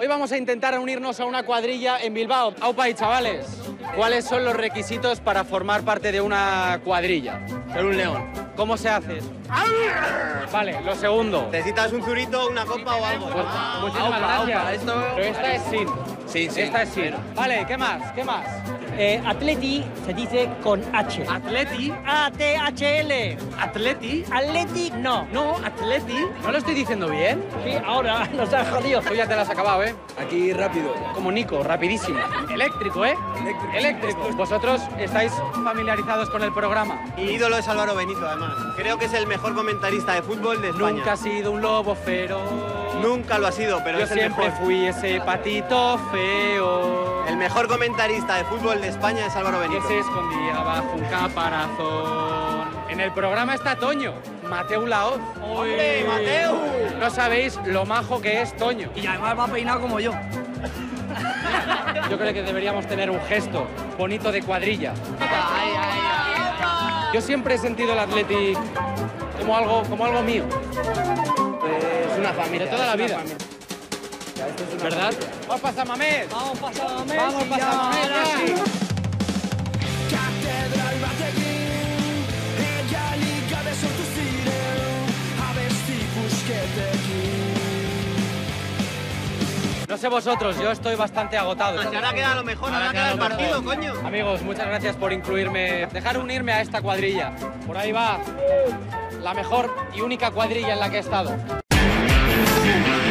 Hoy vamos a intentar unirnos a una cuadrilla en Bilbao. Aupa y chavales, ¿cuáles son los requisitos para formar parte de una cuadrilla? Ser un león. ¿Cómo se hace eso? Vale, lo segundo. ¿Necesitas un zurito, una copa o algo? Pues, muchísimas gracias. Pero esta es sin. Sí, sí. Esta es sin. Vale, ¿qué más? ¿Qué más? Atleti se dice con H. Atleti. A-T-H-L. Atleti. Atleti, no. No, Atleti. ¿No lo estoy diciendo bien? Sí, ahora nos has jodido. Tú ya te la has acabado, ¿eh? Aquí rápido. Como Nico, rapidísimo. Eléctrico, ¿eh? Eléctrico. Vosotros estáis familiarizados con el programa. Mi ídolo es Álvaro Benito, además. Creo que es el mejor comentarista de fútbol de España. Nunca has sido un lobo feroz. Nunca lo ha sido, pero Yo es el siempre mejor. fui ese patito feo. El mejor comentarista de fútbol de España es Álvaro Que Benito. se escondía bajo un caparazón. En el programa está Toño, Mateu Laoz. ¡Hombre, Mateu! No sabéis lo majo que es Toño. Y además va peinado como yo. Yo creo que deberíamos tener un gesto bonito de cuadrilla. Yo siempre he sentido el Athletic como algo mío. Es una familia. De toda la es una vida. familia. ¿Verdad? ¡Vamos para San Mamés! Vamos pasando Messi. ¡Vamos para San Mamés! ahora ya! sí. Katedral batekin Ella gabe sortu ziren Abesti pusketekin. No sé vosotros, yo estoy bastante agotado. Si ahora queda lo mejor, ahora queda el partido, coño. Amigos, muchas gracias por incluirme, dejar unirme a esta cuadrilla. Por ahí va la mejor y única cuadrilla en la que he estado.